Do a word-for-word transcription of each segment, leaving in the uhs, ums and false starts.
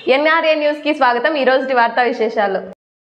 NRA news కి స్వాగతం. ఈ రోజు వార్తా విశేషాలు.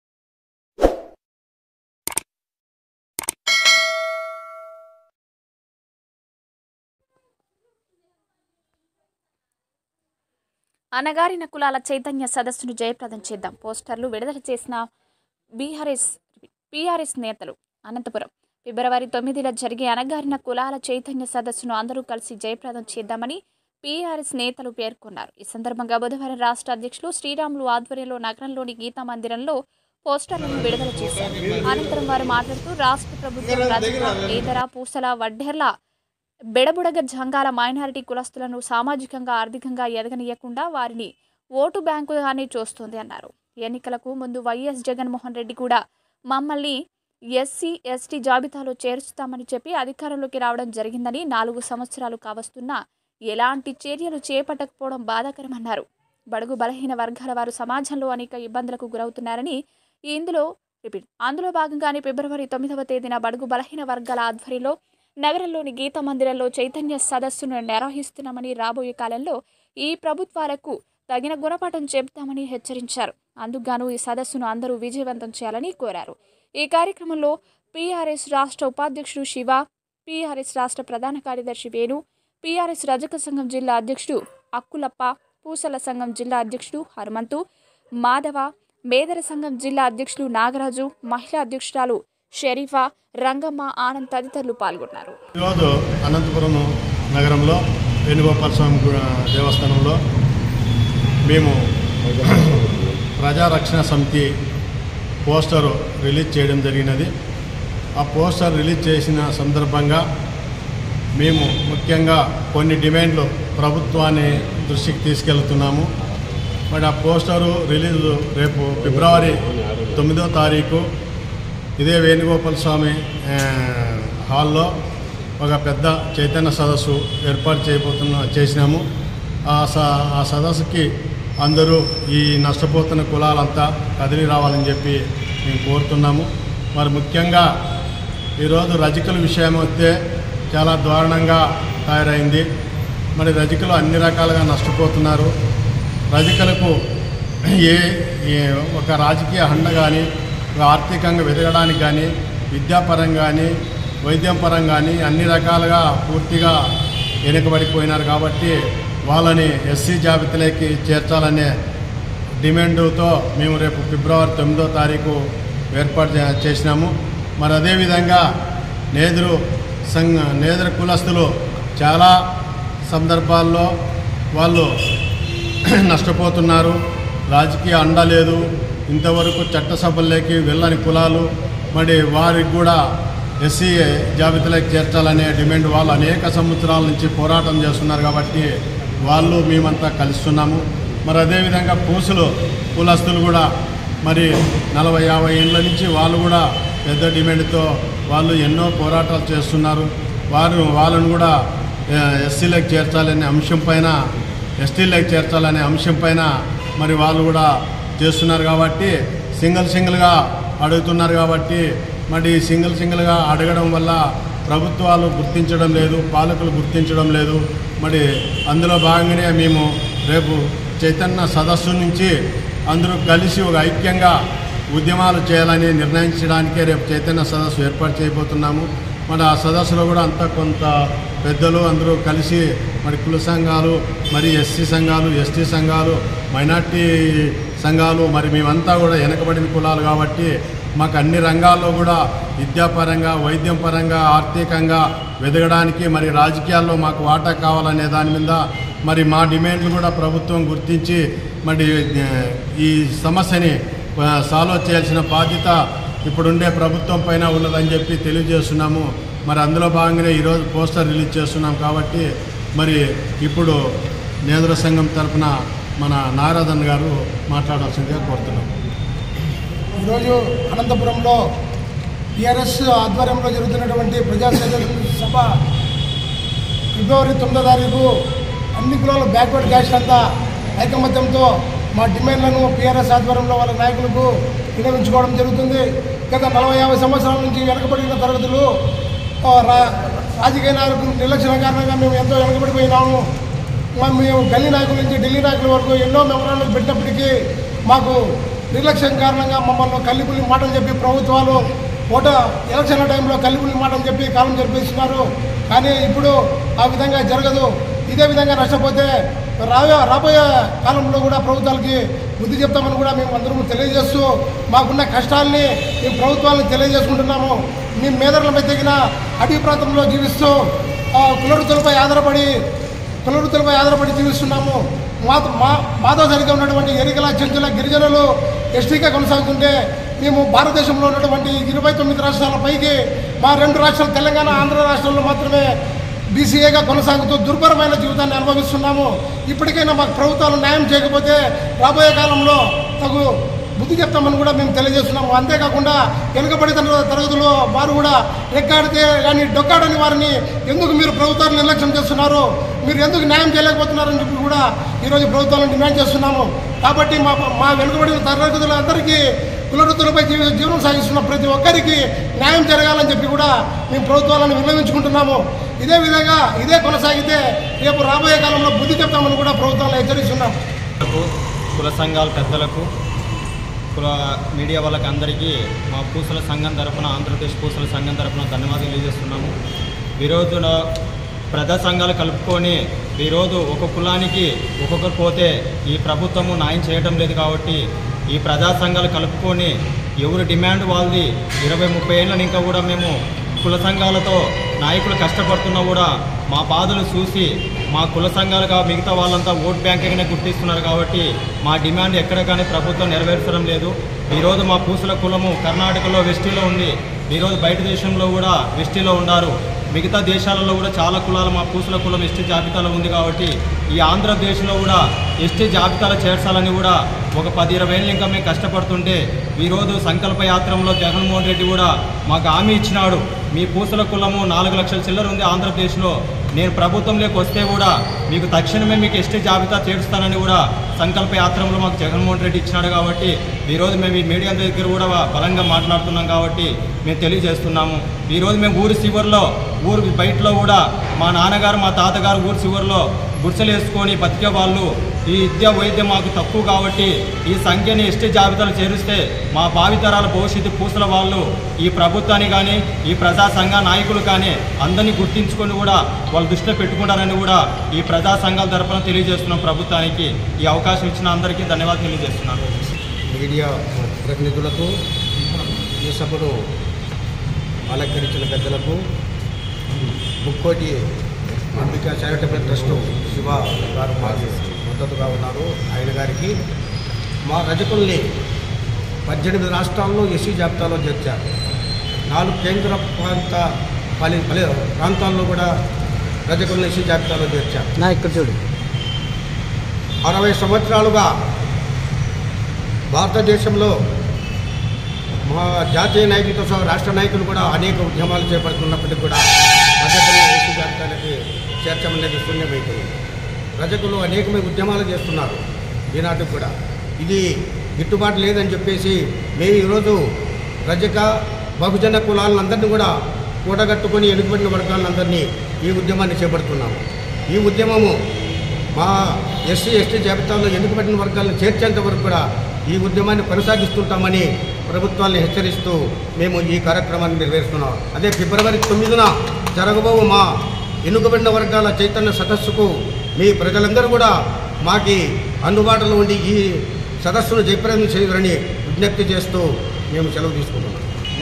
అనగారిన కులాల చైతన్య సదస్సును జయప్రదం చేద్దాం. పోస్టర్లు విడుదల చేసిన బీఆర్ఎస్ పీఆర్ఎస్ నేతలు. అనంతపురం ఫిబ్రవరి తొమ్మిదిన జరిగే అనగారిన కులాల చైతన్య సదస్సును అందరూ కలిసి జయప్రదం చేద్దామని పీఆర్ఎస్ నేతలు పేర్కొన్నారు. ఈ సందర్భంగా బుధవారం రాష్ట్ర అధ్యక్షులు శ్రీరాములు ఆధ్వర్యంలో నగరంలోని గీతా మందిరంలో పోస్టర్లను విడుదల చేశారు. అనంతరం వారు మాట్లాడుతూ రాష్ట్ర ప్రభుత్వం రజక, ఏదర, పూసల, వడ్డెర్ల, బెడబుడగ జంగాల మైనారిటీ కులస్తులను సామాజికంగా ఆర్థికంగా ఎదగనీయకుండా వారిని ఓటు బ్యాంకుగానే చూస్తోంది అన్నారు. ఎన్నికలకు ముందు వైఎస్ జగన్మోహన్ రెడ్డి కూడా మమ్మల్ని ఎస్సీ ఎస్టీ జాబితాలో చేర్చుతామని చెప్పి అధికారంలోకి రావడం జరిగిందని, నాలుగు సంవత్సరాలు కావస్తున్నా ఎలాంటి చర్యలు చేపట్టకపోవడం బాధాకరమన్నారు. బడుగు బలహీన వర్గాల వారు సమాజంలో అనేక ఇబ్బందులకు గురవుతున్నారని, ఇందులో రిపీట్ అందులో భాగంగానే ఫిబ్రవరి తొమ్మిదవ తేదీన బడుగు బలహీన వర్గాల ఆధ్వర్యంలో నగరంలోని గీతా మందిరంలో చైతన్య సదస్సును నిర్వహిస్తున్నామని, రాబోయే కాలంలో ఈ ప్రభుత్వాలకు తగిన గుణపాఠం చెబుతామని హెచ్చరించారు. అందుకుగాను ఈ సదస్సును అందరూ విజయవంతం చేయాలని కోరారు. ఈ కార్యక్రమంలో పీఆర్ఎస్ రాష్ట్ర ఉపాధ్యక్షుడు శివ, పీఆర్ఎస్ రాష్ట్ర ప్రధాన కార్యదర్శి వేణు, పీఆర్ఎస్ రజక సంఘం జిల్లా అధ్యక్షుడు అక్కులప్ప, పూసల సంఘం జిల్లా అధ్యక్షుడు హనుమంతు, మాధవ, మేదర సంఘం జిల్లా అధ్యక్షులు నాగరాజు, మహిళా అధ్యక్షురాలు షరీఫా, రంగమ్మ, ఆనంద్ తదితరులు పాల్గొన్నారు. ఈరోజు అనంతపురం నగరంలో వేణుగోపాల స్వామి దేవస్థానంలో మేము ప్రజారక్షణ సమితి పోస్టర్ రిలీజ్ చేయడం జరిగినది. ఆ పోస్టర్ రిలీజ్ చేసిన సందర్భంగా మేము ముఖ్యంగా కొన్ని డిమాండ్లు ప్రభుత్వాన్ని దృష్టికి తీసుకెళ్తున్నాము. మరి ఆ పోస్టరు రిలీజ్ రేపు ఫిబ్రవరి తొమ్మిదో తారీఖు ఇదే వేణుగోపాల స్వామి హాల్లో ఒక పెద్ద చైతన్య సదస్సు ఏర్పాటు చేయబోతున్న చేసినాము. ఆ స ఆ సదస్సుకి అందరూ ఈ నష్టపోతున్న కులాలంతా కదిలి రావాలని చెప్పి మేము కోరుతున్నాము. మరి ముఖ్యంగా ఈరోజు రజకుల విషయం వస్తే చాలా దారుణంగా తయారైంది. మరి రజకులు అన్ని రకాలుగా నష్టపోతున్నారు. రజకులకు ఏ ఒక రాజకీయ హండ కానీ, ఆర్థికంగా ఎదగడానికి కానీ, విద్యాపరంగా కానీ, వైద్యం పరంగా కానీ అన్ని రకాలుగా పూర్తిగా వెనుకబడిపోయినారు. కాబట్టి వాళ్ళని ఎస్సీ జాబితాలోకి చేర్చాలనే డిమాండ్తో మేము రేపు ఫిబ్రవరి తొమ్మిదో తారీఖు ఏర్పాటు చేసినాము. మరి అదేవిధంగా నేదురు సంఘ నేదర కులస్తులు చాలా సందర్భాల్లో వాళ్ళు నష్టపోతున్నారు. రాజకీయ అండ లేదు, ఇంతవరకు చట్టసభల్లోకి వెళ్ళని కులాలు మరి వారికి కూడా ఎస్సీ జాబితాలోకి చేర్చాలనే డిమాండ్ వాళ్ళు అనేక సంవత్సరాల నుంచి పోరాటం చేస్తున్నారు. కాబట్టి వాళ్ళు మేమంతా కలుస్తున్నాము. మరి అదేవిధంగా పూసలు కులస్తులు కూడా మరి నలభై యాభై ఏళ్ళ నుంచి వాళ్ళు కూడా పెద్ద డిమాండ్తో వాళ్ళు ఎన్నో పోరాటాలు చేస్తున్నారు. వారు వాళ్ళను కూడా ఎస్సీలోకి చేర్చాలనే అంశం పైన, ఎస్టీలోకి చేర్చాలనే అంశం పైన మరి వాళ్ళు కూడా చేస్తున్నారు. కాబట్టి సింగిల్ సింగిల్గా అడుగుతున్నారు. కాబట్టి మరి సింగిల్ సింగిల్గా అడగడం వల్ల ప్రభుత్వాలు గుర్తించడం లేదు, పాలకులు గుర్తించడం లేదు. మరి అందులో భాగంగానే మేము రేపు చైతన్య సదస్సు నుంచి అందరూ కలిసి ఒక ఐక్యంగా ఉద్యమాలు చేయాలని నిర్ణయించడానికే రేపు చైతన్య సదస్సు ఏర్పాటు చేయబోతున్నాము. మరి ఆ సదస్సులో కూడా అంతా కొంత పెద్దలు అందరూ కలిసి మరి కుల సంఘాలు, మరి ఎస్సీ సంఘాలు, ఎస్టీ సంఘాలు, మైనార్టీ సంఘాలు, మరి మేమంతా కూడా వెనకబడిన కులాలు కాబట్టి మాకు అన్ని రంగాల్లో కూడా విద్యాపరంగా, వైద్యం పరంగా, ఆర్థికంగా ఎదగడానికి మరి రాజకీయాల్లో మాకు వాటా కావాలనే దాని మీద మరి మా డిమాండ్లు కూడా ప్రభుత్వం గుర్తించి మరి ఈ సమస్యని సాల్వ్ చేయాల్సిన బాధ్యత ఇప్పుడుండే ప్రభుత్వం పైన ఉన్నదని చెప్పి తెలియజేస్తున్నాము. మరి అందులో భాగంగానే ఈరోజు పోస్టర్ రిలీజ్ చేస్తున్నాం. కాబట్టి మరి ఇప్పుడు నేదుర సంఘం తరఫున మన నారాధన్ గారు మాట్లాడాల్సిందిగా కోరుతున్నాం. ఈరోజు అనంతపురంలో టీఆర్ఎస్ ఆధ్వర్యంలో జరుగుతున్నటువంటి ప్రజా సభ ఫిబ్రవరి తొమ్మిదో తారీఖు అన్ని కులాల బ్యాక్వర్డ్ క్యాస్ట్ అంతా ఐకమత్యంతో మా డిమాండ్లను టీఆర్ఎస్ ఆధ్వర్యంలో వాళ్ళ నాయకులకు వినియోగించుకోవడం జరుగుతుంది. గత నలభై యాభై సంవత్సరాల నుంచి వెనకబడిన తరగతులు రాజకీయ నాయకులు నిర్లక్ష్యం కారణంగా మేము ఎంతో వెనకబడిపోయినాము. మేము గల్లీ నాయకుల నుంచి ఢిల్లీ నాయకుల వరకు ఎన్నో మెమోరాండాలు పెట్టినప్పటికీ మాకు నిర్లక్ష్యం కారణంగా మమ్మల్ని కల్లిపుల్లి మాటలు చెప్పి ప్రభుత్వాలు ఓట ఎలక్షన్ల టైంలో కల్లిపుల్లి మాటలు చెప్పి కాలం జరిపిస్తున్నారు. కానీ ఇప్పుడు ఆ విధంగా జరగదు. ఇదే విధంగా నష్టపోతే రాబోయే రాబోయే కాలంలో కూడా ప్రభుత్వాలకి బుద్ధి చెప్తామని కూడా మేము అందరూ తెలియజేస్తూ మాకున్న కష్టాలని మేము ప్రభుత్వాలను తెలియజేసుకుంటున్నాము. మేము మేదర్లపై తగిన అటవీ ప్రాంతంలో జీవిస్తూ కులవృత్తులపై ఆధారపడి కులవృత్తులపై ఆధారపడి జీవిస్తున్నాము. మా మా మాతో సరిగ్గా ఉన్నటువంటి ఎరికల చెంచుల గిరిజనులు ఎస్టీగా కొనసాగుతుంటే మేము భారతదేశంలో ఉన్నటువంటి ఇరవై తొమ్మిది రాష్ట్రాల పైకి మా రెండు రాష్ట్రాలు తెలంగాణ ఆంధ్ర రాష్ట్రాల్లో మాత్రమే బీసీఏగా కొనసాగుతూ దుర్భరమైన జీవితాన్ని అనుభవిస్తున్నాము. ఇప్పటికైనా మాకు ప్రభుత్వాలు న్యాయం చేయకపోతే రాబోయే కాలంలో తగు బుద్ధి చెప్తామని కూడా మేము తెలియజేస్తున్నాము. అంతేకాకుండా వెనుకబడిన తరగతిలో వారు కూడా రెక్కాడితే కానీ డొక్కాడని వారిని ఎందుకు మీరు ప్రభుత్వాన్ని నిర్లక్ష్యం చేస్తున్నారు, మీరు ఎందుకు న్యాయం చేయలేకపోతున్నారని చెప్పి కూడా ఈరోజు ప్రభుత్వాలను డిమాండ్ చేస్తున్నాము. కాబట్టి మా మా వెనుకబడిన తరగతులందరికీ కులవృత్తులపై జీవ జీవనం సాగిస్తున్న ప్రతి ఒక్కరికి న్యాయం జరగాలని చెప్పి కూడా మేము ప్రభుత్వాలను విన్నవించుకుంటున్నాము. ఇదే విధంగా ఇదే కొనసాగితే రేపు రాబోయే కాలంలో బుద్ధి చెప్తామని కూడా ప్రభుత్వాలను హెచ్చరిస్తున్నాం. కుల సంఘాల పెద్దలకు, కుల మీడియా వాళ్ళకి అందరికీ మా పూసల సంఘం తరఫున, ఆంధ్రప్రదేశ్ పూసల సంఘం తరఫున ధన్యవాదాలు తెలియజేస్తున్నాము. ఈరోజు ప్రజా సంఘాలు కలుపుకొని ఈరోజు ఒక కులానికి ఒక్కొక్కరు పోతే ఈ ప్రభుత్వము న్యాయం చేయడం లేదు. కాబట్టి ఈ ప్రజా సంఘాలు కలుపుకొని ఎవరు డిమాండ్ వాళ్ళది ఇరవై ముప్పై ఏళ్ళని ఇంకా కూడా మేము కుల సంఘాలతో నాయకులు కష్టపడుతున్నా కూడా మా బాధలు చూసి మా కుల సంఘాలుగా మిగతా వాళ్ళంతా ఓట్ బ్యాంకింగ్నే గుర్తిస్తున్నారు. కాబట్టి మా డిమాండ్ ఎక్కడ కానీ ప్రభుత్వం నెరవేర్చడం లేదు. ఈరోజు మా పూసల కులము కర్ణాటకలో వెస్టీలో ఉంది, ఈరోజు బయట దేశంలో కూడా వెస్టీలో ఉన్నారు. మిగతా దేశాలలో కూడా చాలా కులాలు మా పూసల కులం ఎస్టీ జాబితాలో ఉంది. కాబట్టి ఈ ఆంధ్రప్రదేశ్లో కూడా ఎస్టీ జాబితాలో చేర్చాలని కూడా ఒక పది ఇరవై ఏళ్ళు ఇంకా మేము కష్టపడుతుంటే ఈరోజు సంకల్ప యాత్రలో జగన్మోహన్ రెడ్డి కూడా మాకు హామీ ఇచ్చినాడు. మీ పూసల కులము నాలుగు లక్షల చిల్లర ఉంది ఆంధ్రప్రదేశ్లో, నేను ప్రభుత్వంలోకి వస్తే కూడా మీకు తక్షణమే మీకు ఎస్టీ జాబితా చేరుస్తానని కూడా సంకల్ప యాత్రలో మాకు జగన్మోహన్ రెడ్డి ఇచ్చినాడు. కాబట్టి ఈరోజు మేము ఈ మీడియా దగ్గర కూడా బలంగా మాట్లాడుతున్నాం. కాబట్టి మేము తెలియజేస్తున్నాము. ఈరోజు మేము ఊరి చివరిలో ఊరు బయటలో కూడా మా నాన్నగారు మా తాతగారు ఊరు చివరిలో గుడిసెలు వేసుకొని బతికే వాళ్ళు. ఈ విద్య వైద్యం మాకు తక్కువ కాబట్టి ఈ సంఖ్యని ఎస్టీ జాబితాలు చేరిస్తే మా భావితరాల భవిష్యత్తు పూసల వాళ్ళు ఈ ప్రభుత్వాన్ని కానీ ఈ ప్రజా సంఘ నాయకులు కానీ అందరినీ గుర్తించుకొని కూడా వాళ్ళు దృష్టిలో పెట్టుకుంటారని కూడా ఈ ప్రజా సంఘాల తరఫున తెలియజేస్తున్నాం. ప్రభుత్వానికి ఈ అవకాశం ఇచ్చిన అందరికీ ధన్యవాదాలు తెలియజేస్తున్నాను. మీడియా ప్రతినిధులకు, ఈ సభను అలంకరించిన పెద్దలకు, ముక్కోటి అంబికా చారిటబుల్ ట్రస్ట్ శివ గారు మాకు మద్దతుగా ఉన్నారు. ఆయన గారికి మా రజకుల్ని పద్దెనిమిది రాష్ట్రాల్లో ఎస్సీ జాబితాలో చేర్చారు. నాలుగు కేంద్ర ప్రాంత పాలి ప్రాంతాల్లో కూడా రజకుల్ని ఎస్సీ జాబితాలో చేర్చారు. నా ఇక్కడ చూడు అరవై సంవత్సరాలుగా భారతదేశంలో మా జాతీయ నాయకులతో సహా రాష్ట్ర నాయకులు కూడా అనేక ఉద్యమాలు చేపడుతున్నప్పటికీ కూడా రజకులు ఎస్సీ జాబితాలకి చేర్చమనేది శూన్యమైపోయింది. రజకులు అనేకమైన ఉద్యమాలు చేస్తున్నారు ఈనాటికి కూడా. ఇది గిట్టుబాటు లేదని చెప్పేసి మేము ఈరోజు రజక బహుజన కులాలందరినీ కూడా కూడగట్టుకొని వెనుకబడిన వర్గాలందరినీ ఈ ఉద్యమాన్ని చేపడుతున్నాము. ఈ ఉద్యమము మా ఎస్సీ ఎస్టీ జాబితాలో వెనుకబడిన వర్గాలను చేర్చేంత వరకు కూడా ఈ ఉద్యమాన్ని కొనసాగిస్తుంటామని ప్రభుత్వాన్ని హెచ్చరిస్తూ మేము ఈ కార్యక్రమాన్ని నెరవేరుస్తున్నాం. అదే ఫిబ్రవరి తొమ్మిదిన జరగబో మా వెనుకబడిన వర్గాల చైతన్య సదస్సుకు మీ ప్రజలందరూ కూడా మాకి అందుబాటులో ఉండి ఈ సదస్సును జయప్రదం చేయాలని విజ్ఞప్తి చేస్తూ మేము సెలవు తీసుకుంటున్నాం.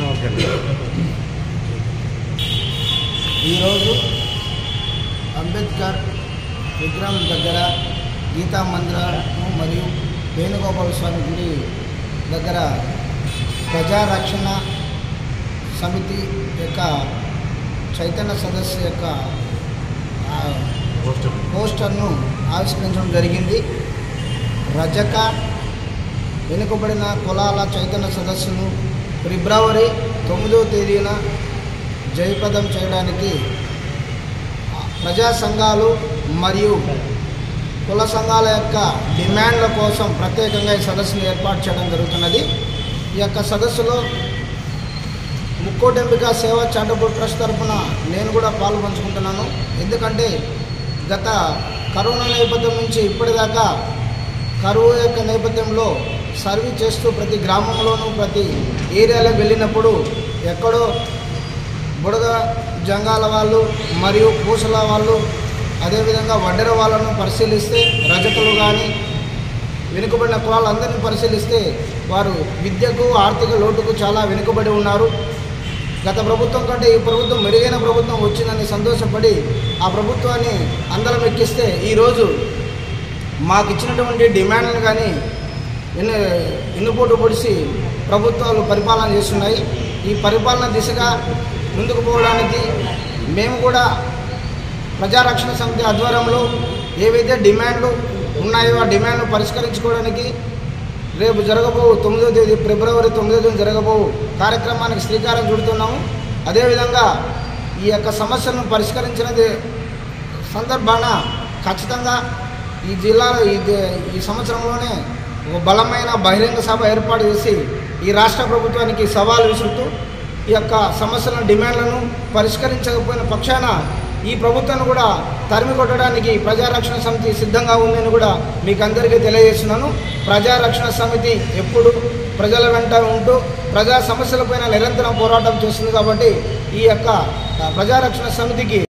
ఈరోజు అంబేద్కర్ విగ్రహం దగ్గర గీతా మందిరము మరియు వేణుగోపాల స్వామి గుడి దగ్గర ప్రజారక్షణ సమితి యొక్క చైతన్య సదస్సు యొక్క పోస్టర్ను ఆవిష్కరించడం జరిగింది. రజక వెనుకబడిన కులాల చైతన్య సదస్సును ఫిబ్రవరి తొమ్మిదవ తేదీన జయప్రదం చేయడానికి ప్రజా సంఘాలు మరియు కుల సంఘాల యొక్క డిమాండ్ల కోసం ప్రత్యేకంగా ఈ సదస్సును ఏర్పాటు చేయడం జరుగుతున్నది. ఈ యొక్క సదస్సులో ముక్కోటి అంబికా సేవా చారిటబుల్ ట్రస్ట్ తరఫున నేను కూడా పాల్పంచుకుంటున్నాను. ఎందుకంటే గత కరోనా నేపథ్యం నుంచి ఇప్పటిదాకా కరువు యొక్క నేపథ్యంలో సర్వీస్ చేస్తూ ప్రతి గ్రామంలోనూ ప్రతి ఏరియాలో వెళ్ళినప్పుడు ఎక్కడో బుడగ జంగాల వాళ్ళు మరియు పూసల వాళ్ళు అదేవిధంగా వడ్డెర వాళ్ళను పరిశీలిస్తే రజకులు కానీ వెనుకబడిన కులాలందరినీ పరిశీలిస్తే వారు విద్యకు ఆర్థిక లోటుకు చాలా వెనుకబడి ఉన్నారు. గత ప్రభుత్వం కంటే ఈ ప్రభుత్వం మెరుగైన ప్రభుత్వం వచ్చిందని సంతోషపడి ఆ ప్రభుత్వాన్ని అందరం ఎక్కిస్తే ఈరోజు మాకు ఇచ్చినటువంటి డిమాండ్లను కానీ ఎన్ని ఎన్నుపోటు పొడిచి ప్రభుత్వాలు పరిపాలన చేస్తున్నాయి. ఈ పరిపాలన దిశగా ముందుకు పోవడానికి మేము కూడా ప్రజారక్షణ సమితి ఆధ్వర్యంలో ఏవైతే డిమాండ్లు ఉన్నాయో ఆ డిమాండ్ను పరిష్కరించుకోవడానికి రేపు జరగబో తొమ్మిదో తేదీ ఫిబ్రవరి తొమ్మిదో తేదీ జరగబో కార్యక్రమానికి శ్రీకారం చుడుతున్నాము. అదేవిధంగా ఈ యొక్క సమస్యలను పరిష్కరించినది సందర్భాన ఖచ్చితంగా ఈ జిల్లాలో ఈ ఈ సంవత్సరంలోనే ఒక బలమైన బహిరంగ సభ ఏర్పాటు చేసి ఈ రాష్ట్ర ప్రభుత్వానికి సవాలు విసురుతూ ఈ యొక్క సమస్యలను డిమాండ్లను పరిష్కరించకపోయిన పక్షాన ఈ ప్రభుత్వాన్ని కూడా తరిమి కొట్టడానికి ప్రజారక్షణ సమితి సిద్ధంగా ఉందని కూడా మీకు అందరికీ తెలియజేస్తున్నాను. ప్రజారక్షణ సమితి ఎప్పుడు ప్రజల వెంట ఉంటూ ప్రజా సమస్యలపైన నిరంతరం పోరాటం చేస్తుంది కాబట్టి ఈ యొక్క ప్రజారక్షణ సమితికి